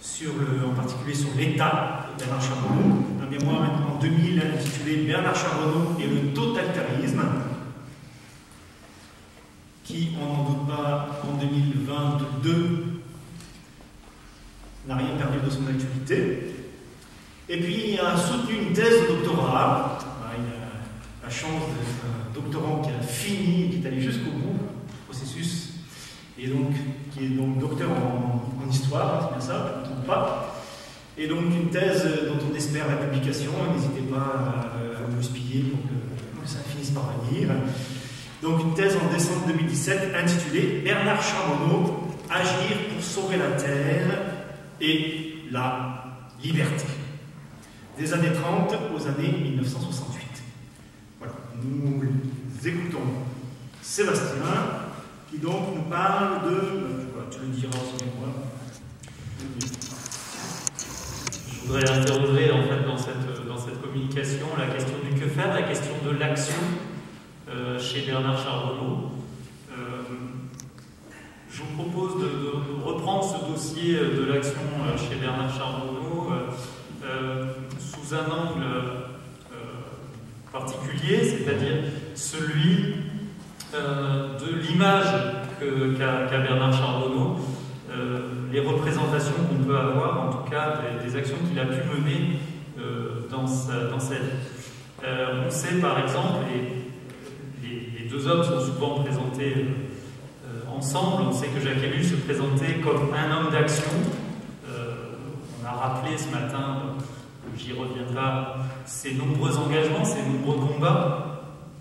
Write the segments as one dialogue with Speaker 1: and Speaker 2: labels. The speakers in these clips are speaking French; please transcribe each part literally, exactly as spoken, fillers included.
Speaker 1: sur le, en particulier sur l'État de Bernard Charbonneau, un mémoire en deux mille intitulé Bernard Charbonneau et le totalitarisme, qui, on n'en doute pas, en deux mille vingt-deux n'a rien perdu de son actualité. Et puis il a soutenu une thèse de doctorat. Il a la chance d'être un doctorant qui a fini, qui est allé jusqu'au bout du processus, et donc qui est donc docteur en, en histoire, c'est bien ça, je ne me trompe pas. Et donc une thèse dont on espère la publication. N'hésitez pas à, à me spiller pour que, que ça finisse par venir. Donc une thèse en décembre deux mille dix-sept intitulée Bernard Charbonneau, agir pour sauver la terre et la liberté. Des années trente aux années mille neuf cent soixante-huit. Voilà, nous écoutons Sébastien, qui donc nous parle de... Voilà, tu le diras aussi moi.
Speaker 2: Je voudrais interroger en fait dans cette, dans cette communication la question du que faire, la question de l'action euh, chez Bernard Charbonneau. Euh, je vous propose de, de reprendre ce dossier de l'action chez Bernard Charbonneau euh, euh, sous un angle euh, particulier, c'est-à-dire celui euh, de l'image qu'a qu'a Bernard Charbonneau, euh, les représentations qu'on peut avoir, en tout cas des, des actions qu'il a pu mener euh, dans, sa, dans sa vie. Euh, on sait par exemple, et les, les deux hommes sont souvent présentés euh, ensemble, on sait que Jacques Ellul se présentait comme un homme d'action. Euh, on a rappelé ce matin, j'y reviendrai, ses nombreux engagements, ses nombreux combats.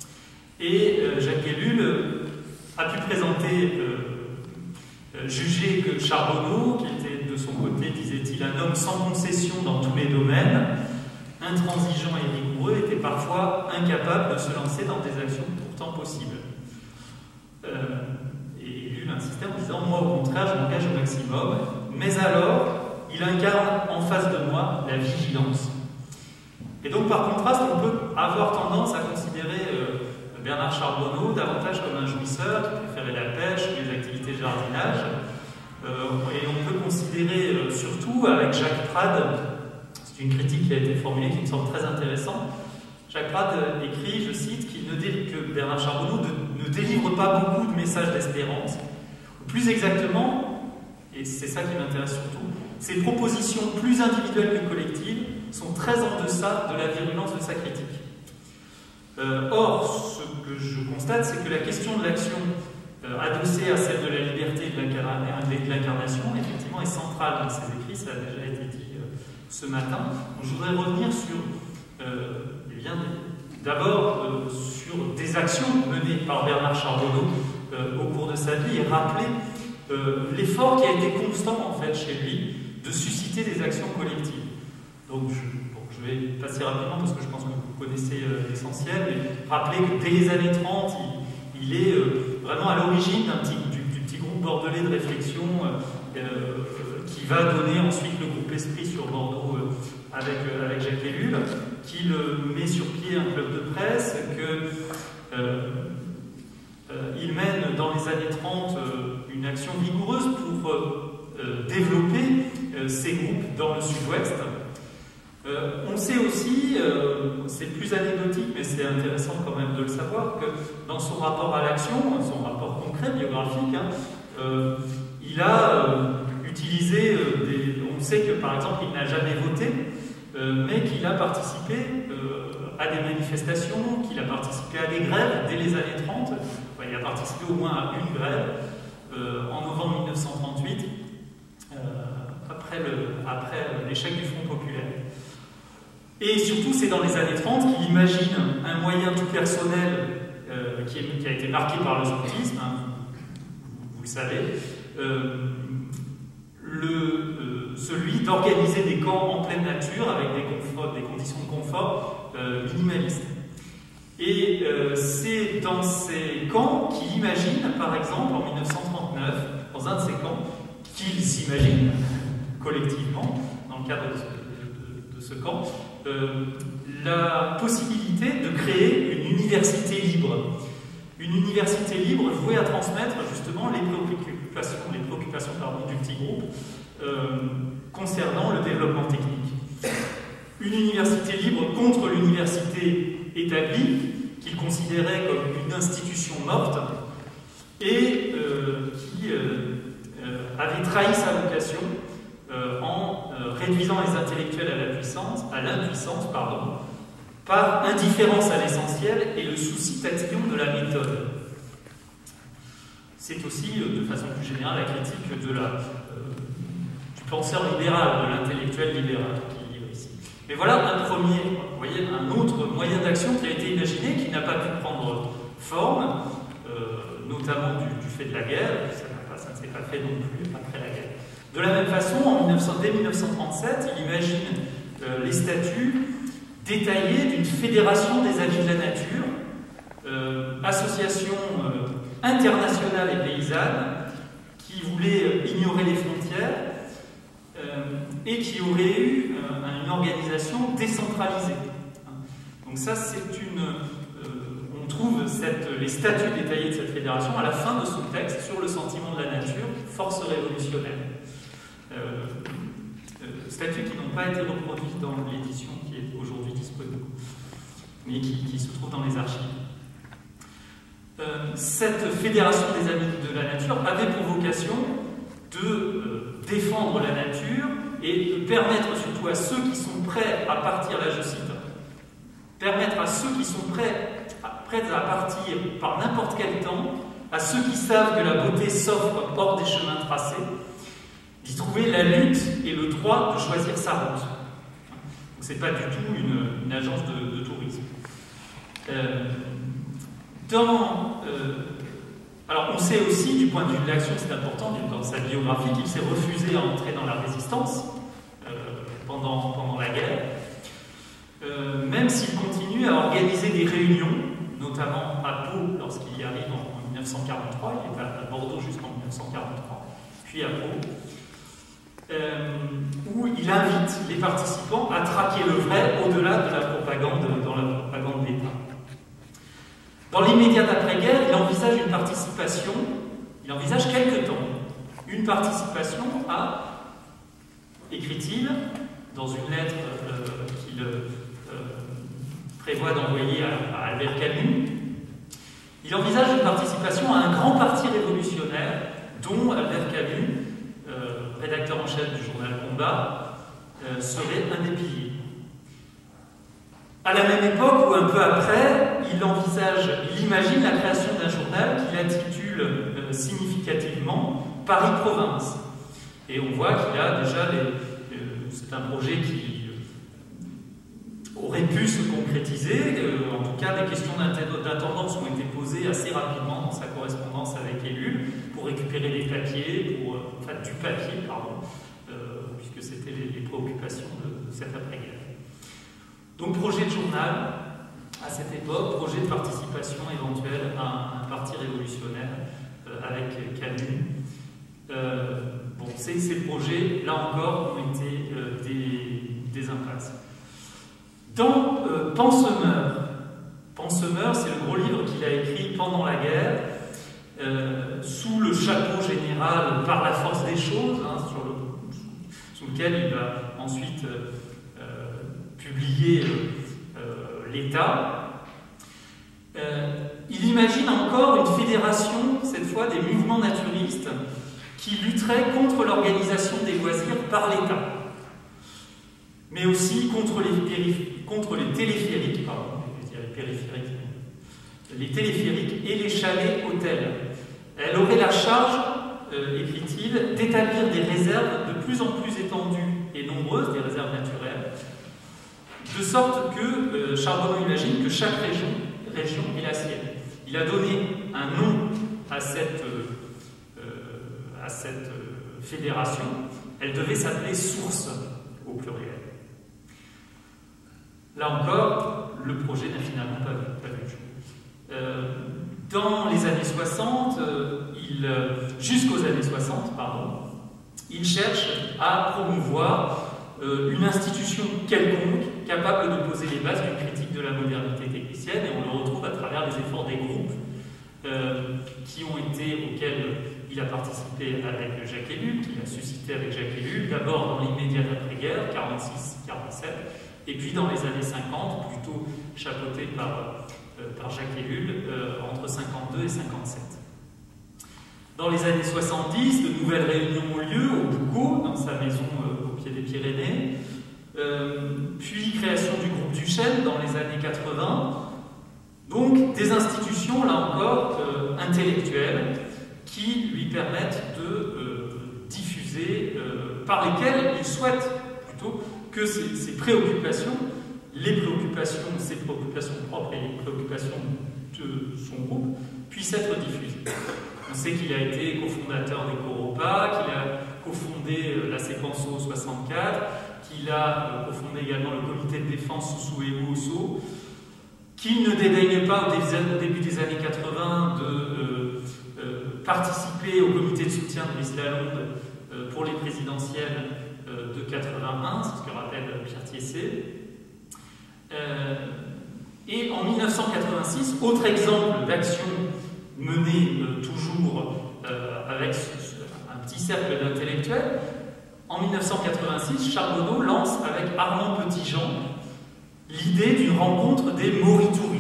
Speaker 2: Et euh, Jacques Ellul euh, a pu présenter, euh, euh, juger que Charbonneau, qui était de son côté, disait-il, un homme sans concession dans tous les domaines, intransigeant et rigoureux, était parfois incapable de se lancer dans des actions pourtant possibles. Euh, et Ellul insistait en disant « Moi, au contraire, je m'engage au maximum, mais alors, il incarne en face de moi la vigilance. » Et donc, par contraste, on peut avoir tendance à considérer euh, Bernard Charbonneau davantage comme un jouisseur qui préférait la pêche, les activités de jardinage. Euh, et on peut considérer euh, surtout avec Jacques Prade, c'est une critique qui a été formulée qui me semble très intéressante. Jacques Prade écrit, je cite, qu'il ne délivre, que Bernard Charbonneau ne, ne délivre pas beaucoup de messages d'espérance. Plus exactement, et c'est ça qui m'intéresse surtout, ses propositions plus individuelles que collectives sont très en deçà de la virulence de sa critique. Euh, or, ce que je constate, c'est que la question de l'action euh, adossée à celle de la liberté et de l'incarnation, effectivement, est centrale dans ses écrits, ça a déjà été dit euh, ce matin. Donc, je voudrais revenir sur, euh, eh bien, d'abord, euh, sur des actions menées par Bernard Charbonneau euh, au cours de sa vie et rappeler euh, l'effort qui a été constant, en fait, chez lui, de susciter des actions collectives. Donc, je, bon, je vais passer rapidement parce que je pense que vous connaissez euh, l'essentiel, mais rappeler que dès les années trente, il, il est euh, vraiment à l'origine d'un petit, du, du petit groupe bordelais de réflexion euh, euh, qui va donner ensuite le groupe Esprit sur Bordeaux euh, avec, euh, avec Jacques Ellul, qu'il euh, met sur pied un club de presse, qu'il euh, euh, mène dans les années trente euh, une action vigoureuse pour euh, euh, développer euh, ces groupes dans le sud-ouest. Euh, on sait aussi, euh, c'est plus anecdotique, mais c'est intéressant quand même de le savoir, que dans son rapport à l'action, son rapport concret, biographique, hein, euh, il a euh, utilisé, euh, des, on sait que par exemple il n'a jamais voté, euh, mais qu'il a participé euh, à des manifestations, qu'il a participé à des grèves dès les années trente, enfin, il a participé au moins à une grève euh, en novembre mille neuf cent trente-huit, euh, après l'échec du Front populaire. Et surtout, c'est dans les années trente qu'il imagine un moyen tout personnel euh, qui, est, qui a été marqué par le scoutisme, hein, vous, vous le savez, euh, le, euh, celui d'organiser des camps en pleine nature avec des, confort, des conditions de confort euh, minimalistes. Et euh, c'est dans ces camps qu'il imagine, par exemple, en mille neuf cent trente-neuf, dans un de ces camps, qu'il s'imagine collectivement, dans le cadre de ce, de, de ce camp, Euh, la possibilité de créer une université libre. Une université libre vouée à transmettre justement les préoccupations, les préoccupations pardon, du petit groupe euh, concernant le développement technique. Une université libre contre l'université établie, qu'il considérait comme une institution morte, et euh, qui euh, euh, avait trahi sa vocation euh, en euh, réduisant les intellectuels à la puissance, à l'impuissance, pardon, par indifférence à l'essentiel et le souci tatillon de la méthode. C'est aussi, euh, de façon plus générale, la critique de la, euh, du penseur libéral, de l'intellectuel libéral qui livre ici. Mais voilà un premier, vous voyez, un autre moyen d'action qui a été imaginé, qui n'a pas pu prendre forme, euh, notamment du, du fait de la guerre. Ça, pas, ça ne s'est pas fait non plus après la guerre. De la même façon, en mille neuf cents, dès mille neuf cent trente-sept, il imagine euh, les statuts détaillés d'une fédération des amis de la nature, euh, association euh, internationale et paysanne, qui voulait euh, ignorer les frontières euh, et qui aurait eu euh, une organisation décentralisée. Donc ça, c'est une... Euh, on trouve cette, les statuts détaillés de cette fédération à la fin de son texte sur le sentiment de la nature, force révolutionnaire. Euh, euh, statuts qui n'ont pas été reproduits dans l'édition qui est aujourd'hui disponible, mais qui, qui se trouve dans les archives. Euh, cette fédération des amis de la nature avait pour vocation de euh, défendre la nature et de permettre surtout à ceux qui sont prêts à partir, là je cite, permettre à ceux qui sont prêts à, prêts à partir par n'importe quel temps, à ceux qui savent que la beauté s'offre hors des chemins tracés, d'y trouver la lutte et le droit de choisir sa route. Donc c'est pas du tout une, une agence de, de tourisme. Euh, dans, euh, alors on sait aussi, du point de vue de l'action, c'est important, dans sa biographie, qu'il s'est refusé à entrer dans la résistance euh, pendant, pendant la guerre, euh, même s'il continue à organiser des réunions, notamment à Pau, lorsqu'il y arrive en, en mille neuf cent quarante-trois, il est à Bordeaux jusqu'en mille neuf cent quarante-trois, puis à Pau. Euh, où il invite les participants à traquer le vrai au-delà de la propagande, dans la propagande d'État. Dans l'immédiat d'après-guerre, il envisage une participation, il envisage quelque temps, une participation à, écrit-il, dans une lettre euh, qu'il euh, prévoit d'envoyer à, à Albert Camus, il envisage une participation à un grand parti révolutionnaire dont Albert Camus, rédacteur en chef du journal Combat, euh, serait un des piliers. À la même époque, ou un peu après, il envisage, il imagine la création d'un journal qu'il intitule euh, significativement Paris-Province. Et on voit qu'il a déjà les... Euh, c'est un projet qui euh, aurait pu se concrétiser. Euh, en tout cas, des questions d'intendance ont été posées assez rapidement dans sa correspondance avec Ellul pour récupérer des papiers, pour, enfin du papier, pardon, euh, puisque c'était les, les préoccupations de, de cette après-guerre. Donc projet de journal, à cette époque, projet de participation éventuelle à un, un parti révolutionnaire euh, avec Camus. Euh, bon, ces, ces projets, là encore, ont été euh, des, des impasses. Dans euh, Pensemeur, Pensemeur, c'est le gros livre qu'il a écrit pendant la guerre, Euh, sous le chapeau général par la force des choses, hein, sur le, sous lequel il va ensuite euh, euh, publier euh, l'État. Euh, il imagine encore une fédération, cette fois des mouvements naturistes, qui lutteraient contre l'organisation des loisirs par l'État, mais aussi contre les, périph- contre les téléphériques, pardon, je dirais périphériques, les téléphériques et les chalets hôtels. Elle aurait la charge, euh, écrit-il, d'établir des réserves de plus en plus étendues et nombreuses, des réserves naturelles, de sorte que euh, Charbonneau imagine que chaque région, région est la sienne. Il a donné un nom à cette, euh, à cette euh, fédération. Elle devait s'appeler Source, au pluriel. Là encore, le projet n'a finalement pas vu, pas vu le jour. Euh, dans les années soixante, euh, il, euh, jusqu'aux années soixante, pardon, il cherche à promouvoir euh, une institution quelconque capable de poser les bases d'une critique de la modernité technicienne, et on le retrouve à travers les efforts des groupes euh, qui ont été, auxquels Il a participé avec Jacques Ellul, qu'il a suscité avec Jacques Ellul, d'abord dans l'immédiat d'après-guerre, quarante-six quarante-sept, et puis dans les années cinquante, plutôt chapeauté par, euh, par Jacques Ellul, euh, entre cinquante-deux et cinquante-sept. Dans les années soixante-dix, de nouvelles réunions ont lieu au Boucau, dans sa maison euh, au pied des Pyrénées, euh, puis création du groupe Duchesne dans les années quatre-vingts. Donc des institutions, là encore, euh, intellectuelles, qui lui permettent de euh, diffuser, euh, par lesquelles il souhaite plutôt que ses, ses préoccupations, les préoccupations, ses préoccupations propres et les préoccupations de son groupe, puissent être diffusées. On sait qu'il a été cofondateur des Coropas, qu'il a cofondé euh, la Séquenceau soixante-quatre, qu'il a euh, cofondé également le comité de défense Soussou Osso, qu'il ne dédaigne pas au début des années quatre-vingts de euh, euh, participer au comité de soutien de Brice Lalonde euh, pour les présidentielles euh, de quatre-vingt-un, c'est ce que rappelle Pierre Thiessé. Euh, et en mille neuf cent quatre-vingt-six, autre exemple d'action menée euh, toujours euh, avec ce, ce, un petit cercle d'intellectuels, en mille neuf cent quatre-vingt-six, Charbonneau lance avec Armand Petitjean l'idée d'une rencontre des Morituri.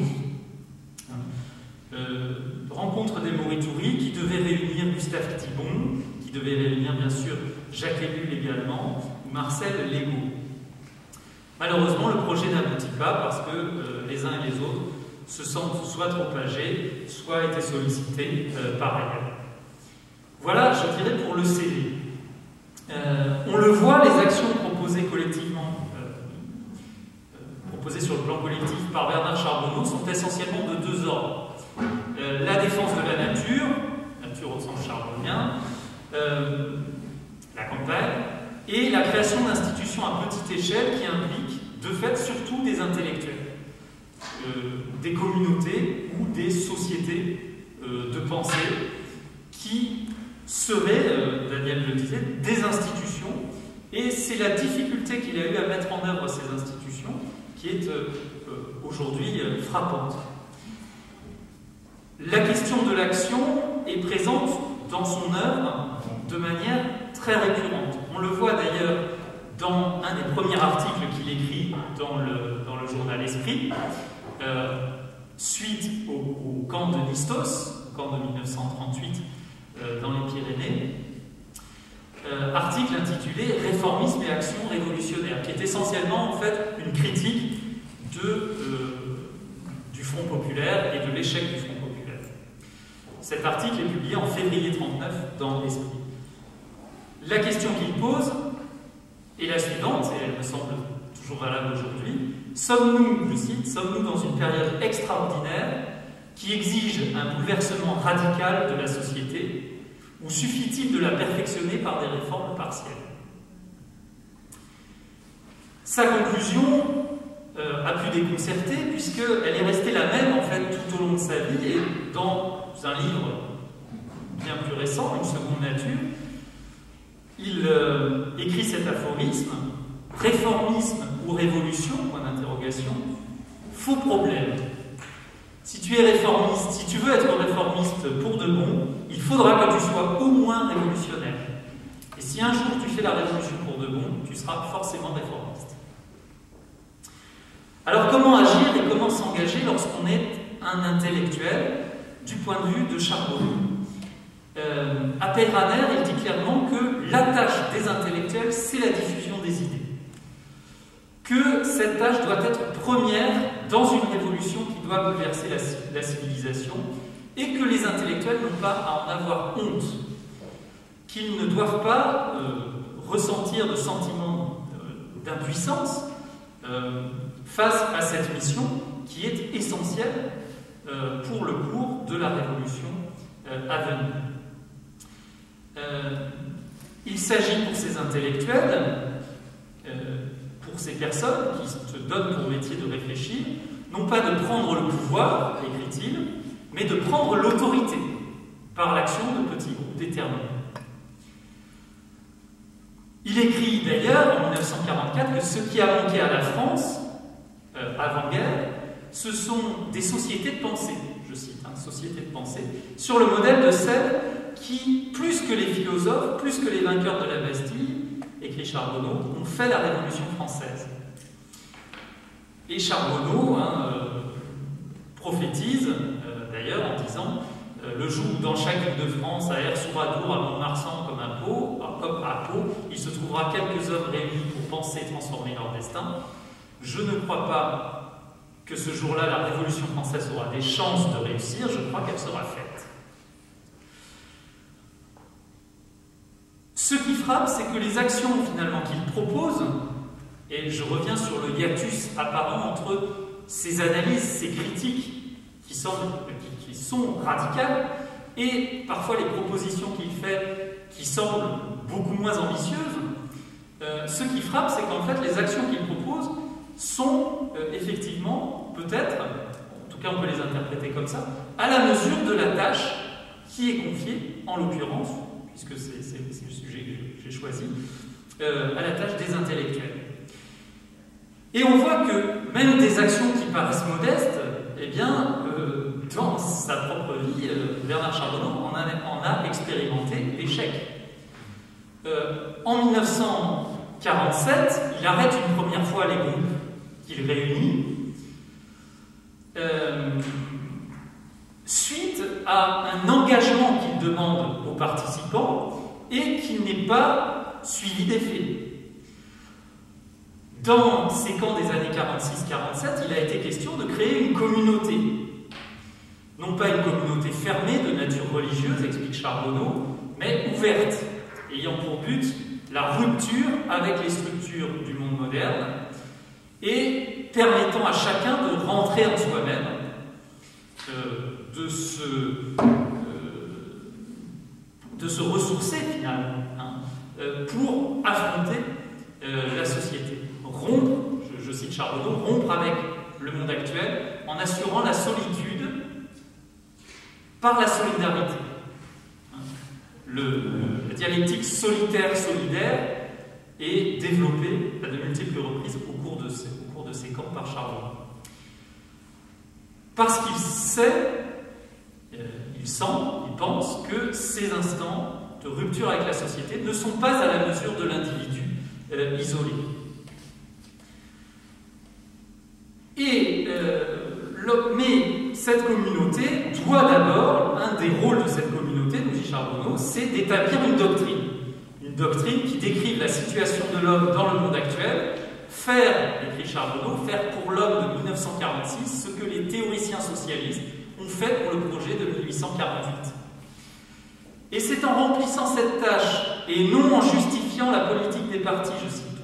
Speaker 2: Euh, rencontre des Morituri qui devait réunir Gustave Thibon, qui devait réunir bien sûr Jacques Ellul également, ou Marcel Legault. Malheureusement, le projet n'aboutit pas parce que euh, les uns et les autres se sentent soit trop âgés, soit étaient sollicités euh, par ailleurs. Voilà, je dirais, pour le C D. Euh, on le voit, les actions proposées collectivement proposées sur le plan collectif par Bernard Charbonneau sont essentiellement de deux ordres. Euh, la défense de la nature, nature au sens charbonnien, euh, la campagne, et la création d'institutions à petite échelle qui impliquent de fait surtout des intellectuels, euh, des communautés ou des sociétés euh, de pensée qui seraient, euh, Daniel le disait, des institutions, et c'est la difficulté qu'il a eu à mettre en œuvre ces institutions qui est euh, aujourd'hui euh, frappante. La question de l'action est présente dans son œuvre de manière très récurrente. On le voit d'ailleurs dans un des premiers articles qu'il écrit dans le, dans le journal Esprit, euh, suite au, au camp de Nistos, au camp de mille neuf cent trente-huit euh, dans les Pyrénées, euh, article intitulé « Réformisme et action révolutionnaire », qui est essentiellement en fait une critique de, euh, du Front populaire et de l'échec du Front populaire. Cet article est publié en février mille neuf cent trente-neuf dans l'Esprit. La question qu'il pose est la suivante, et elle me semble toujours valable aujourd'hui. Sommes-nous, je cite, sommes-nous dans une période extraordinaire qui exige un bouleversement radical de la société, ou suffit-il de la perfectionner par des réformes partielles? Sa conclusion euh, a pu déconcerter, puisqu'elle est restée la même en fait tout au long de sa vie, et dans un livre bien plus récent, Une seconde nature, il euh, écrit cet aphorisme: réformisme ou révolution, point d'interrogation, faux problème. Si tu es réformiste, si tu veux être réformiste pour de bon, il faudra que tu sois au moins révolutionnaire. Et si un jour tu fais la révolution pour de bon, tu seras forcément réformiste. Alors comment agir et comment s'engager lorsqu'on est un intellectuel du point de vue de Charbonneau? euh, À Peyraner, il dit clairement que la tâche des intellectuels, c'est la diffusion des idées. Que cette tâche doit être première dans une révolution qui doit bouleverser la, la civilisation, et que les intellectuels n'ont pas à en avoir honte, qu'ils ne doivent pas euh, ressentir de sentiment euh, d'impuissance euh, face à cette mission qui est essentielle euh, pour le cours de la révolution euh, à venir. Euh, il s'agit pour ces intellectuels, euh, pour ces personnes qui se donnent pour métier de réfléchir, non pas de prendre le pouvoir, écrit-il, mais de prendre l'autorité par l'action de petits groupes déterminés. Il écrit d'ailleurs en mille neuf cent quarante-quatre que ce qui a manqué à la France, euh, avant-guerre, ce sont des sociétés de pensée, je cite, hein, sociétés de pensée, sur le modèle de celles qui, plus que les philosophes, plus que les vainqueurs de la Bastille, écrit Charbonneau, ont fait la Révolution française. Et Charbonneau hein, euh, prophétise, euh, d'ailleurs, en disant euh, le jour où dans chaque ville de France, à Aire-sur-Adour, à Mont-de-Marsan, comme à Pau, comme à Pau, il se trouvera quelques hommes réunis pour penser et transformer leur destin. Je ne crois pas que ce jour-là, la Révolution française aura des chances de réussir, je crois qu'elle sera faite. Ce qui frappe, c'est que les actions finalement qu'il propose, et je reviens sur le hiatus apparent entre ces analyses, ces critiques qui, semblent, qui, qui sont radicales, et parfois les propositions qu'il fait qui semblent beaucoup moins ambitieuses, euh, ce qui frappe, c'est qu'en fait les actions qu'il propose sont euh, effectivement, peut-être, en tout cas on peut les interpréter comme ça, à la mesure de la tâche qui est confiée, en l'occurrence, puisque c'est le sujet que j'ai choisi, euh, à la tâche des intellectuels. Et on voit que même des actions qui paraissent modestes, eh bien, euh, dans sa propre vie, euh, Bernard Charbonneau en a, en a expérimenté l'échec. Euh, en mille neuf cent quarante-sept, il arrête une première fois les groupes qu'il réunit, euh, suite à un engagement qu'il demande aux participants et qui n'est pas suivi d'effet. Dans ces camps des années quarante-six quarante-sept, il a été question de créer une communauté. Non pas une communauté fermée de nature religieuse, explique Charbonneau, mais ouverte, ayant pour but la rupture avec les structures du monde moderne et permettant à chacun de rentrer en soi-même, euh, de, se, euh, de se ressourcer finalement, hein, euh, pour affronter euh, la société. Rompre, je, je cite Charbonneau, rompre avec le monde actuel en assurant la solitude par la solidarité. Le, le, la dialectique solitaire-solidaire est développée à de multiples reprises au cours de ces, au cours de ces camps par Charbonneau. Parce qu'il sait, euh, il sent, il pense que ces instants de rupture avec la société ne sont pas à la mesure de l'individu euh, isolé. Et, euh, le, mais cette communauté doit d'abord, un des rôles de cette communauté, nous dit Charbonneau, c'est d'établir une doctrine. Une doctrine qui décrive la situation de l'homme dans le monde actuel, faire, écrit Charbonneau, faire pour l'homme de mille neuf cent quarante-six ce que les théoriciens socialistes ont fait pour le projet de mille huit cent quarante-huit. Et c'est en remplissant cette tâche, et non en justifiant la politique des partis, je cite,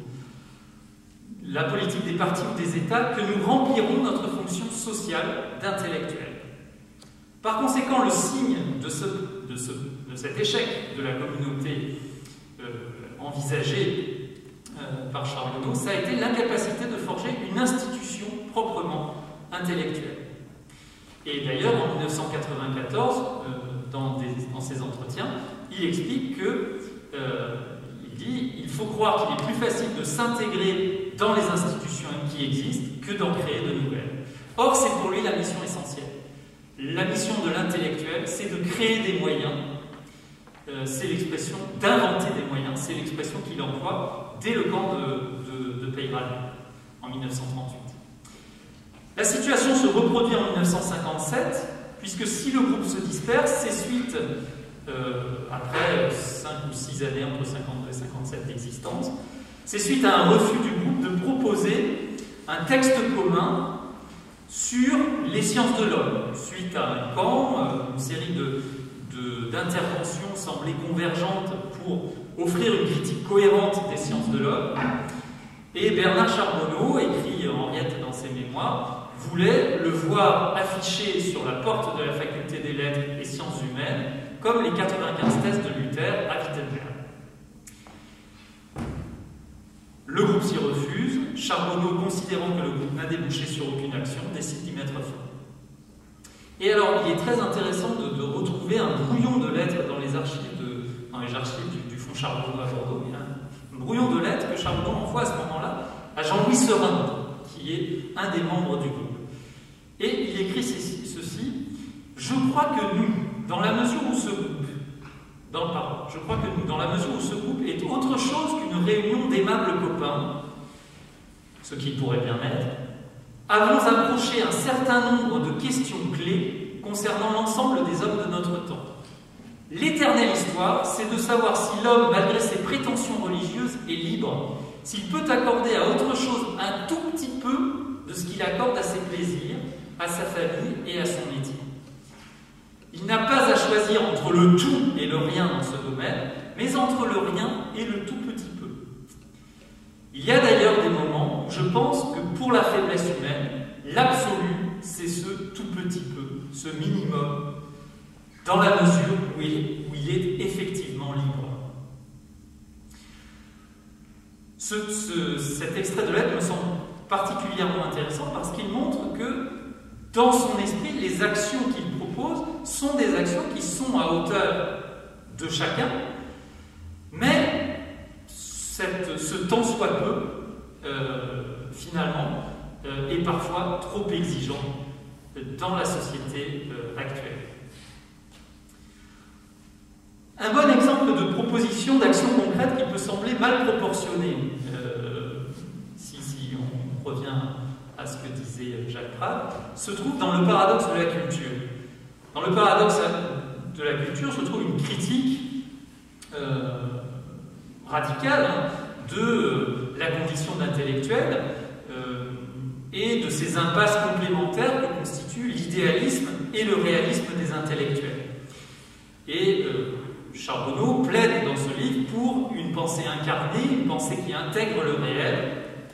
Speaker 2: la politique des partis ou des États, que nous remplirons notre fonction sociale d'intellectuel. Par conséquent, le signe de, ce, de, ce, de cet échec de la communauté euh, envisagée euh, par Charbonneau, ça a été l'incapacité de forger une institution proprement intellectuelle. Et d'ailleurs, en mille neuf cent quatre-vingt-quatorze, euh, dans, des, dans ses entretiens, il explique que euh, il dit il faut croire qu'il est plus facile de s'intégrer dans les institutions qui existent que d'en créer de nouvelles. Or, c'est pour lui la mission essentielle. La mission de l'intellectuel, c'est de créer des moyens. Euh, c'est l'expression d'inventer des moyens. C'est l'expression qu'il emploie dès le camp de, de, de Peyralines, en mille neuf cent trente-huit. La situation se reproduit en mille neuf cent cinquante-sept, puisque si le groupe se disperse, c'est suite, euh, après cinq ou six années, entre cinquante-deux et cinquante-sept d'existence, c'est suite à un refus du groupe de proposer un texte commun sur les sciences de l'homme. Suite à un camp, une série d'interventions de, de, semblait convergentes pour offrir une critique cohérente des sciences de l'homme. Et Bernard Charbonneau, écrit Henriette dans ses mémoires, voulait le voir affiché sur la porte de la faculté des lettres et sciences humaines, comme les quatre-vingt-quinze thèses de Luther à Wittenberg. Le groupe s'y refuse. Charbonneau, considérant que le groupe n'a débouché sur aucune action, décide d'y mettre fin. Et alors, il est très intéressant de, de retrouver un brouillon de lettres dans les archives, de, dans les archives du, du fonds Charbonneau à Bordeaux. Il y a un, un brouillon de lettres que Charbonneau envoie à ce moment-là à Jean-Louis Serin, qui est un des membres du groupe. Et il écrit ceci, ceci « Je crois que nous, dans la mesure où ce groupe dans, pardon, je crois que nous, dans la mesure où ce groupe est autre chose qu'une réunion d'aimables copains, ce qu'il pourrait bien être, avons approché un certain nombre de questions clés concernant l'ensemble des hommes de notre temps. L'éternelle histoire, c'est de savoir si l'homme, malgré ses prétentions religieuses, est libre, s'il peut accorder à autre chose un tout petit peu de ce qu'il accorde à ses plaisirs, à sa famille et à son métier. Il n'a pas à choisir entre le tout et le rien dans ce domaine, mais entre le rien et le tout petit peu. Il y a d'ailleurs des moments où je pense que pour la faiblesse humaine, l'absolu, c'est ce tout petit peu, ce minimum, dans la mesure où il, où il est effectivement libre. Ce, ce, cet extrait de lettre me semble particulièrement intéressant parce qu'il montre que, dans son esprit, les actions qu'il propose sont des actions qui sont à hauteur de chacun, mais cette, ce tant soit peu, euh, finalement, euh, est parfois trop exigeant dans la société euh, actuelle. Un bon exemple de proposition d'action concrète qui peut sembler mal proportionnée, euh, si, si on revient à ce que disait Jacques Prat, se trouve dans le paradoxe de la culture. Dans le paradoxe de la culture se trouve une critique euh, radicale hein, de euh, la condition d'intellectuel euh, et de ces impasses complémentaires que constituent l'idéalisme et le réalisme des intellectuels. Et euh, Charbonneau plaide dans ce livre pour une pensée incarnée, une pensée qui intègre le réel,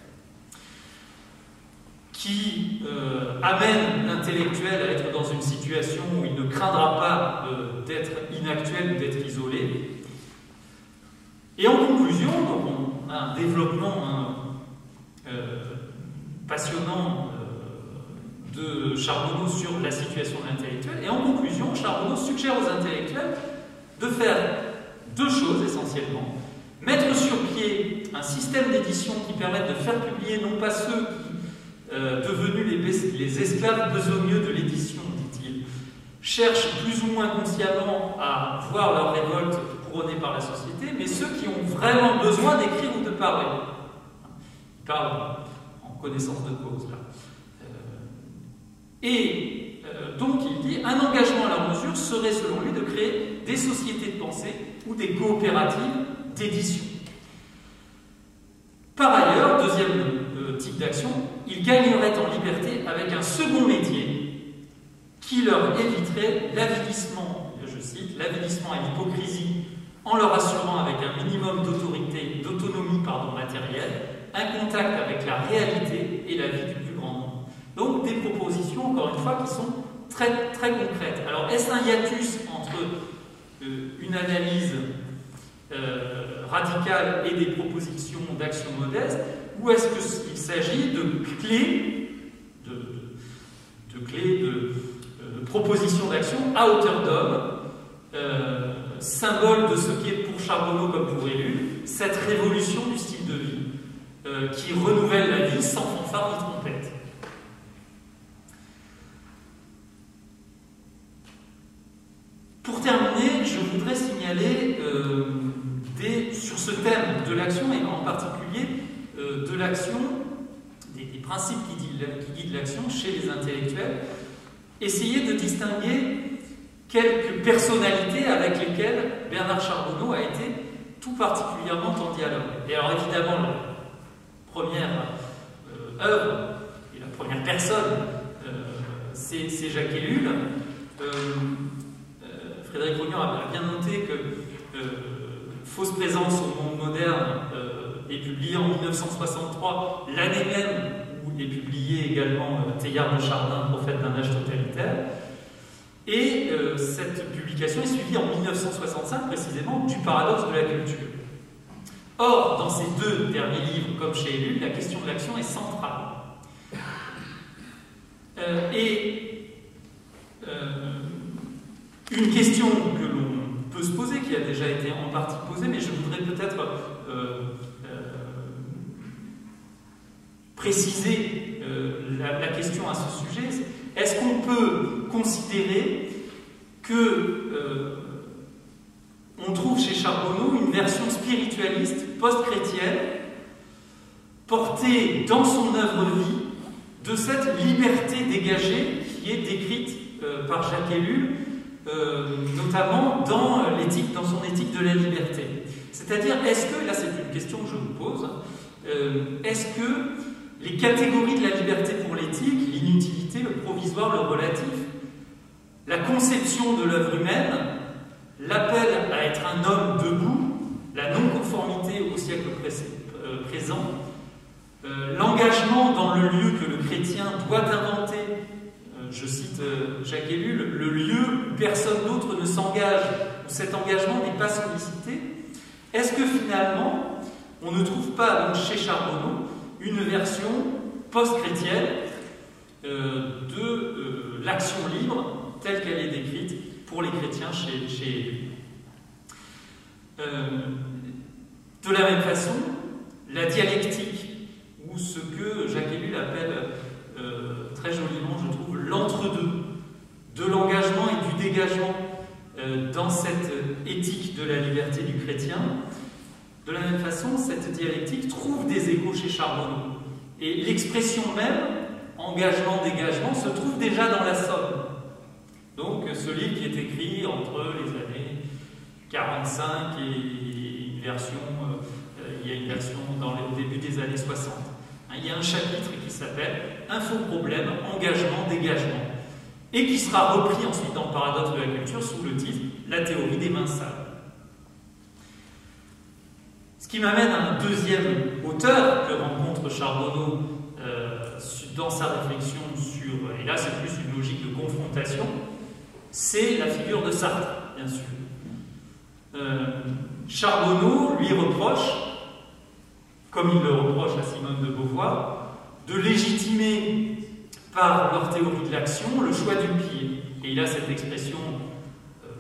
Speaker 2: qui euh, amène l'intellectuel à être dans une situation où il ne craindra pas euh, d'être inactuel ou d'être isolé. Et en conclusion, donc on a un développement hein, euh, passionnant euh, de Charbonneau sur la situation de l'intellectuel, et en conclusion, Charbonneau suggère aux intellectuels de faire deux choses essentiellement. Mettre sur pied un système d'édition qui permette de faire publier non pas ceux qui, euh, devenus les, les esclaves besogneux de l'édition, dit-il, cherchent plus ou moins consciemment à voir leur révolte couronnée par la société, mais ceux qui ont vraiment besoin d'écrire ou de parler. Il parle en connaissance de cause, là. Euh, et euh, donc, il dit, un engagement à leur mesure serait, selon lui, de créer des sociétés de pensée ou des coopératives d'édition. Par ailleurs, deuxième euh, type d'action, ils gagneraient en liberté avec un second métier qui leur éviterait l'avilissement, je cite, l'avilissement et l'hypocrisie en leur assurant avec un minimum d'autorité, d'autonomie pardon, matérielle, un contact avec la réalité et la vie du plus grand nombre. Donc des propositions, encore une fois, qui sont très, très concrètes. Alors, est-ce un hiatus entre euh, une analyse euh, radicale et des propositions d'action modeste, ou est-ce qu'il s'agit de clés, de, de, de clés de, de propositions d'action à hauteur d'homme, euh, symbole de ce qui est pour Charbonneau comme pour Ellul, cette révolution du style de vie euh, qui renouvelle la vie sans fanfare ni trompette. Pour terminer, je voudrais signaler euh, des, sur ce thème de l'action, et en particulier euh, de l'action, des, des principes qui guident, qui guident l'action chez les intellectuels, essayer de distinguer quelques personnalités avec lesquelles Bernard Charbonneau a été tout particulièrement en dialogue. Et alors évidemment, la première euh, œuvre et la première personne, euh, c'est Jacques Ellul. Euh, Frédéric Rognan a bien noté que euh, Fausse présence au monde moderne euh, est publié en mille neuf cent soixante-trois, l'année même où est publié également euh, Teilhard de Chardin, Prophète d'un âge totalitaire. Et euh, cette publication est suivie en mille neuf cent soixante-cinq précisément du paradoxe de la culture. Or, dans ces deux derniers livres, comme chez Ellul, la question de l'action est centrale. Euh, et euh, une question que l'on peut se poser, qui a déjà été en partie posée, mais je voudrais peut-être euh, euh, préciser euh, la, la question à ce sujet. Est-ce qu'on peut considérer que euh, on post-chrétienne portée dans son œuvre-vie de cette liberté dégagée qui est décrite euh, par Jacques Ellul, euh, notamment dans l'éthique, dans son éthique de la liberté. C'est-à-dire, est-ce que, là c'est une question que je vous pose, euh, est-ce que les catégories de la liberté pour l'éthique, l'inutilité, le provisoire, le relatif, la conception de l'œuvre humaine, l'appel à être un homme debout, la non-conformité au siècle euh, présent, euh, l'engagement dans le lieu que le chrétien doit inventer, euh, je cite euh, Jacques Ellul, le lieu où personne d'autre ne s'engage, où cet engagement n'est pas sollicité, est-ce que finalement, on ne trouve pas donc, chez Charbonneau une version post-chrétienne euh, de euh, l'action libre telle qu'elle est décrite pour les chrétiens chez, chez Ellul. Euh, de la même façon, la dialectique, ou ce que Jacques Ellul appelle euh, très joliment, je trouve, l'entre-deux, de l'engagement et du dégagement euh, dans cette éthique de la liberté du chrétien, de la même façon, cette dialectique trouve des échos chez Charbonneau. Et l'expression même, engagement-dégagement, se trouve déjà dans la Somme. Donc, ce livre qui est écrit entre les années quarante-cinq et une version, euh, il y a une version dans le début des années soixante. Hein, il y a un chapitre qui s'appelle « Infoproblème, engagement, dégagement » et qui sera repris ensuite dans le Paradoxe de la culture sous le titre « La théorie des mains sales ». Ce qui m'amène à un deuxième auteur que rencontre Charbonneau euh, dans sa réflexion sur, et là c'est plus une logique de confrontation, c'est la figure de Sartre, bien sûr. Euh, Charbonneau lui reproche, comme il le reproche à Simone de Beauvoir, de légitimer par leur théorie de l'action le choix du pire. Et il a cette expression euh,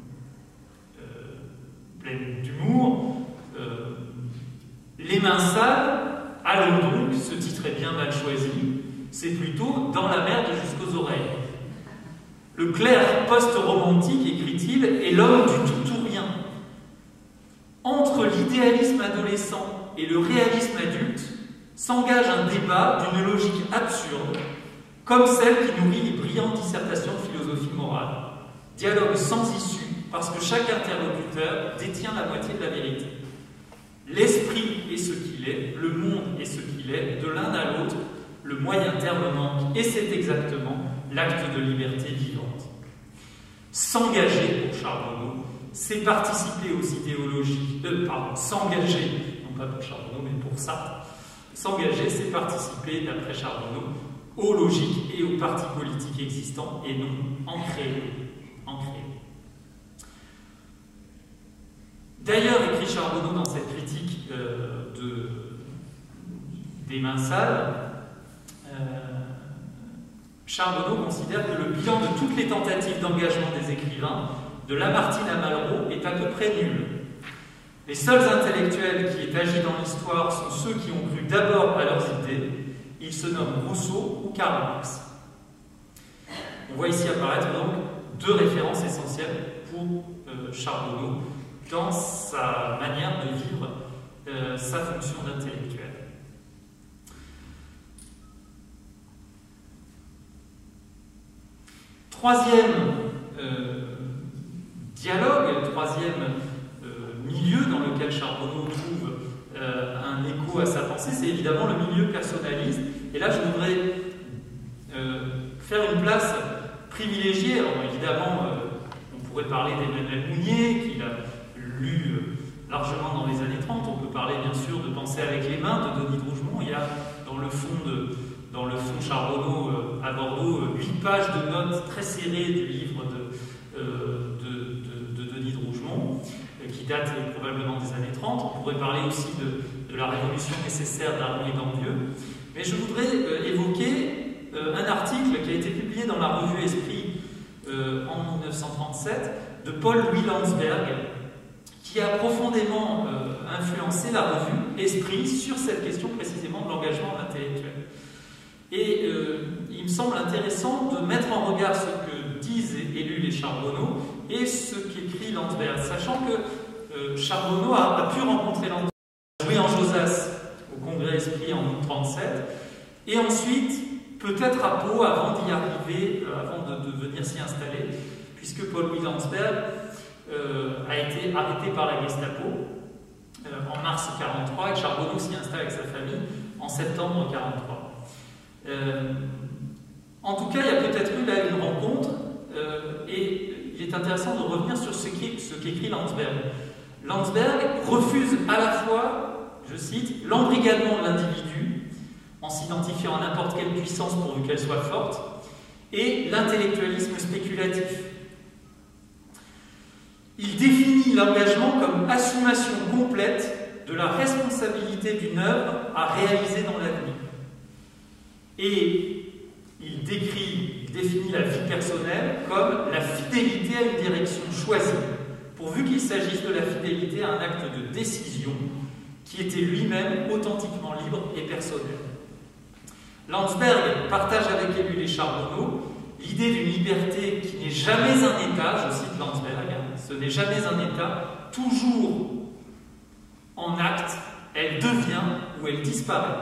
Speaker 2: euh, pleine d'humour. Euh, les mains sales, allons donc, ce titre est bien mal choisi, c'est plutôt dans la merde jusqu'aux oreilles. Le clerc post-romantique, écrit-il, est l'homme du tout ou rien. Entre l'idéalisme adolescent et le réalisme adulte s'engage un débat d'une logique absurde, comme celle qui nourrit les brillantes dissertations de philosophie morale. Dialogue sans issue, parce que chaque interlocuteur détient la moitié de la vérité. L'esprit est ce qu'il est, le monde est ce qu'il est, de l'un à l'autre, le moyen terme manque, et c'est exactement l'acte de liberté vivante. S'engager, pour Charbonneau, c'est participer aux idéologies, euh, pardon, s'engager, non pas pour Charbonneau, mais pour Sartre, s'engager, c'est participer, d'après Charbonneau, aux logiques et aux partis politiques existants, et non en créer. En créer. D'ailleurs, écrit Charbonneau dans cette critique euh, de, des mains sales, euh, Charbonneau considère que le bilan de toutes les tentatives d'engagement des écrivains, de Lamartine à Malraux, est à peu près nul. Les seuls intellectuels qui aient agi dans l'histoire sont ceux qui ont cru d'abord à leurs idées. Ils se nomment Rousseau ou Karl Marx. On voit ici apparaître donc deux références essentielles pour euh, Charbonneau dans sa manière de vivre euh, sa fonction d'intellectuel. Troisième euh, dialogue, troisième euh, milieu dans lequel Charbonneau trouve euh, un écho à sa pensée, c'est évidemment le milieu personnaliste. Et là, je voudrais euh, faire une place privilégiée. Alors évidemment, euh, on pourrait parler d'Emmanuel Mounier, qu'il a lu euh, largement dans les années trente. On peut parler bien sûr de Penser avec les mains de Denis de Rougemont. Il y a dans le fond de Dans le fond Charbonneau euh, à Bordeaux, huit euh, pages de notes très serrées du livre de, euh, de, de, de Denis de Rougemont, euh, qui date euh, probablement des années trente. On pourrait parler aussi de, de la révolution nécessaire d'Arnaud et d'Andieu. Mais je voudrais euh, évoquer euh, un article qui a été publié dans la revue Esprit euh, en mille neuf cent trente-sept de Paul-Louis Landsberg, qui a profondément euh, influencé la revue Esprit sur cette question précisément de l'engagement intellectuel. Et euh, il me semble intéressant de mettre en regard ce que disent Ellul et Charbonneau et ce qu'écrit Landsberg, sachant que euh, Charbonneau a, a pu rencontrer Landsberg joué en Josas au Congrès Esprit en août trente-sept, et ensuite, peut-être à Pau, avant d'y arriver, euh, avant de, de venir s'y installer, puisque Paul-Louis Landsberg euh, a été arrêté par la Gestapo euh, en mars quarante-trois, et Charbonneau s'y installe avec sa famille en septembre quarante-trois. Euh, en tout cas, il y a peut-être eu là une rencontre, euh, et il est intéressant de revenir sur ce qu'écrit Landsberg. Landsberg refuse à la fois, je cite, l'embrigadement de l'individu, en s'identifiant à n'importe quelle puissance pourvu qu'elle soit forte, et l'intellectualisme spéculatif. Il définit l'engagement comme assumation complète de la responsabilité d'une œuvre à réaliser dans l'avenir. Et il décrit, il définit la vie personnelle comme la fidélité à une direction choisie, pourvu qu'il s'agisse de la fidélité à un acte de décision qui était lui-même authentiquement libre et personnel. Landsberg partage avec Ellul et Charbonneau l'idée d'une liberté qui n'est jamais un état, je cite Landsberg, ce n'est jamais un état, toujours en acte, elle devient ou elle disparaît.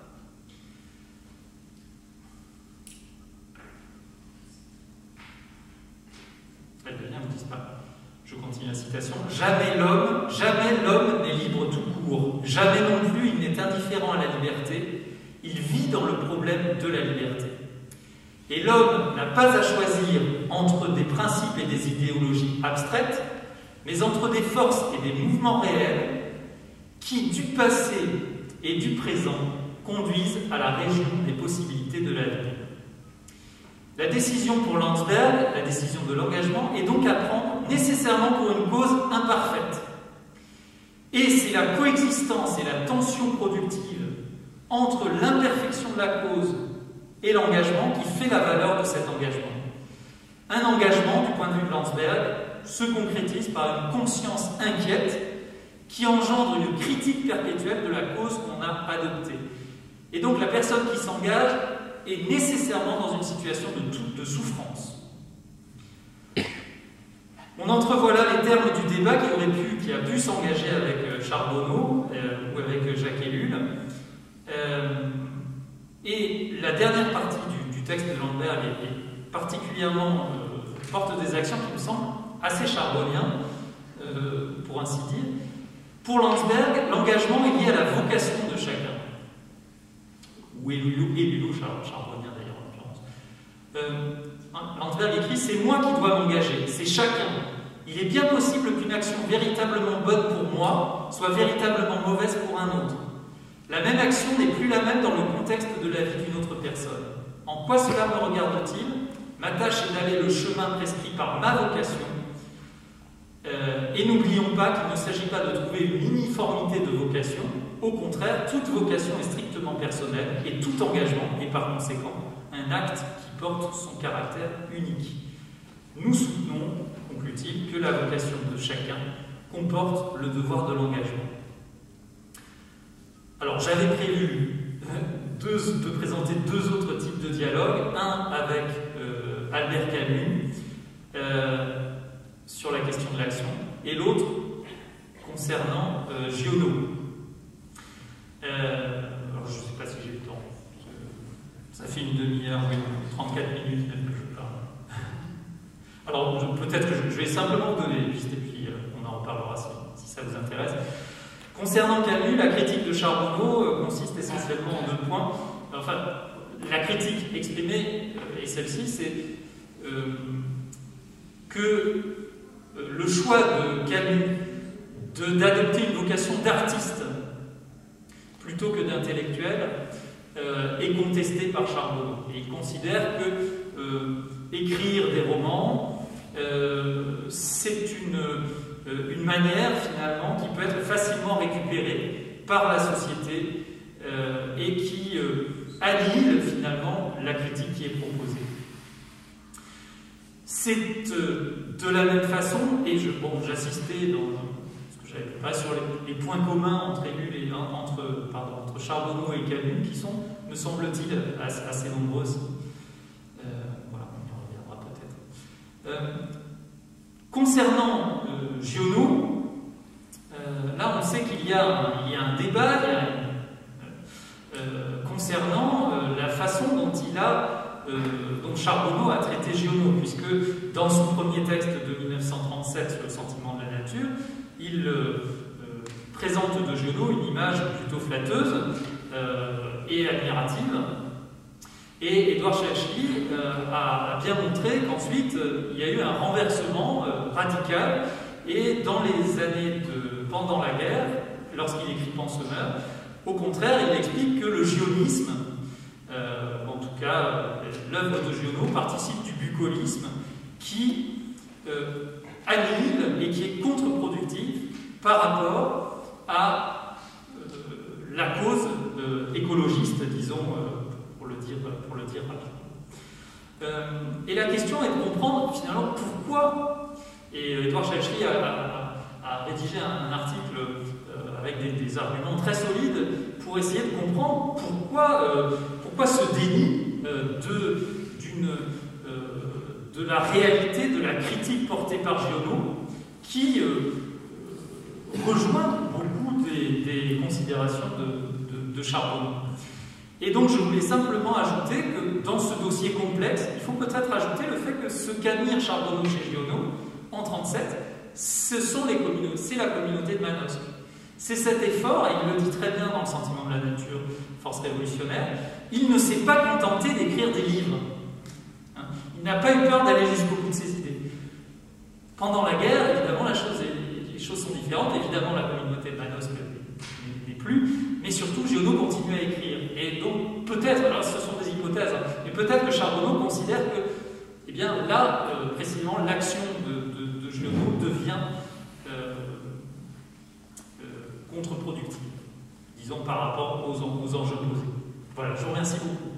Speaker 2: Elle devient ou disparaît. Je continue la citation. Jamais l'homme, jamais l'homme n'est libre tout court. Jamais non plus il n'est indifférent à la liberté. Il vit dans le problème de la liberté. Et l'homme n'a pas à choisir entre des principes et des idéologies abstraites, mais entre des forces et des mouvements réels qui, du passé et du présent, conduisent à la région des possibilités de l'avenir. La décision pour Landsberg, la décision de l'engagement, est donc à prendre nécessairement pour une cause imparfaite. Et c'est la coexistence et la tension productive entre l'imperfection de la cause et l'engagement qui fait la valeur de cet engagement. Un engagement, du point de vue de Landsberg, se concrétise par une conscience inquiète qui engendre une critique perpétuelle de la cause qu'on a adoptée. Et donc la personne qui s'engage est nécessairement dans une situation de, de souffrance. On entrevoit là les termes du débat qui, aurait pu, qui a pu s'engager avec Charbonneau euh, ou avec Jacques Ellul. Euh, et la dernière partie du, du texte de Landsberg est, est particulièrement euh, porte des actions qui me semblent assez charbonniens, euh, pour ainsi dire. Pour Landsberg, l'engagement est lié à la vocation de chacun. Ou Ellul charbonnien d'ailleurs en l'occurrence. Euh, Landsberg écrit « C'est moi qui dois m'engager, c'est chacun. Il est bien possible qu'une action véritablement bonne pour moi soit véritablement mauvaise pour un autre. La même action n'est plus la même dans le contexte de la vie d'une autre personne. En quoi cela me regarde-t-il? Ma tâche est d'aller le chemin prescrit par ma vocation. Euh, et n'oublions pas qu'il ne s'agit pas de trouver une uniformité de vocation. Au contraire, toute vocation est strictement personnelle et tout engagement est par conséquent un acte qui porte son caractère unique. Nous soutenons, conclut-il, que la vocation de chacun comporte le devoir de l'engagement. » Alors, j'avais prévu deux, de présenter deux autres types de dialogues, un avec euh, Albert Camus euh, sur la question de l'action, et l'autre concernant euh, Giono. Euh, alors, je ne sais pas si j'ai le temps. Ça fait une demi-heure, oui, trente-quatre minutes même que je parle. Alors, peut-être que je, je vais simplement vous donner les pistes et puis euh, on en reparlera si, si ça vous intéresse. Concernant Camus, la critique de Charbonneau euh, consiste essentiellement en deux points. Enfin, la critique exprimée, euh, et celle-ci, c'est euh, que euh, le choix de Camus d'adopter une vocation d'artiste plutôt que d'intellectuel euh, est contesté par Charbonneau. Et il considère que euh, écrire des romans, euh, c'est une... une manière finalement qui peut être facilement récupérée par la société euh, et qui euh, annihile finalement la critique qui est proposée. C'est euh, de la même façon, et je, bon, j'assistais dans ce que j'avais préparé sur les, les points communs entre, et, entre, pardon, entre Charbonneau et Camus qui sont, me semble-t-il, assez, assez nombreux aussi. Euh, voilà, on y reviendra peut-être. Euh, Concernant euh, Giono, euh, là on sait qu'il y, y a un débat débat il y a, euh, concernant euh, la façon dont il a, euh, dont Charbonneau a traité Giono, puisque dans son premier texte de mille neuf cent trente-sept sur le sentiment de la nature, il euh, présente de Giono une image plutôt flatteuse euh, et admirative. Et Édouard Chachli euh, a, a bien montré qu'ensuite euh, il y a eu un renversement euh, radical, et dans les années de, pendant la guerre, lorsqu'il écrit Pensemeur, au contraire, il explique que le gionisme, euh, en tout cas euh, l'œuvre de Giono, participe du bucolisme qui euh, annihile et qui est contre-productif par rapport à euh, la cause euh, écologiste, disons, euh, pour, le dire, pour le dire rapidement. Euh, et la question est de comprendre finalement pourquoi, et Édouard Chachli a, a, a rédigé un, un article euh, avec des, des arguments très solides pour essayer de comprendre pourquoi, euh, pourquoi ce déni euh, de, d'une, euh, de la réalité, de la critique portée par Giono, qui euh, rejoint beaucoup des, des considérations de, de, de Charbonneau. Et donc je voulais simplement ajouter que dans ce dossier complexe, il faut peut-être ajouter le fait que ce qu'admire Charbonneau chez Giono, en mille neuf cent trente-sept, ce sont les communautés, c'est la communauté de Manosque. C'est cet effort, et il le dit très bien dans le sentiment de la nature, force révolutionnaire, il ne s'est pas contenté d'écrire des livres. Hein, il n'a pas eu peur d'aller jusqu'au bout de ses idées. Pendant la guerre, évidemment, la chose est, les choses sont différentes. Évidemment, la communauté de Manosque n'est plus, mais surtout, Giono continue à écrire. Et donc, peut-être, alors ce sont des hypothèses, hein, mais peut-être que Charbonneau considère que, eh bien, là, euh, précisément, l'action de, de, de Giono devient euh, euh, contre-productive, disons, par rapport aux, aux enjeux posés. Voilà, je vous remercie beaucoup.